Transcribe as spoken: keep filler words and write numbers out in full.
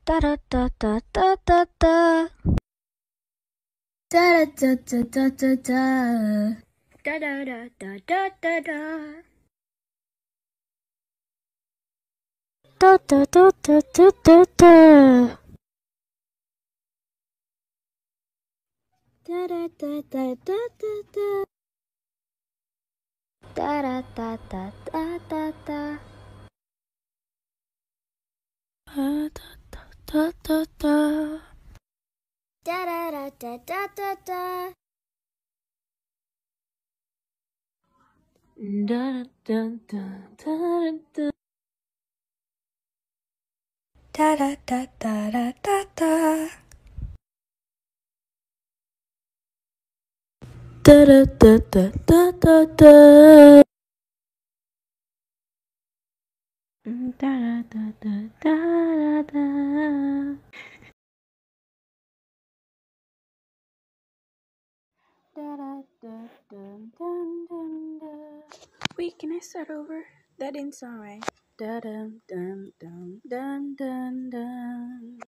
Da da da da da da da. Da da da da da da. Da da da da da da da. Da da da da da da da. Da da da da da da da. Da da da da da da da. Da da da da da. Da da da da da da da. Da da da da da. Da da da da da da da. Da da da da da da da. Da da da da da da. Da da da da da da. Wait, can I start over? That didn't sound right. Da dum dum dum dum dum dum.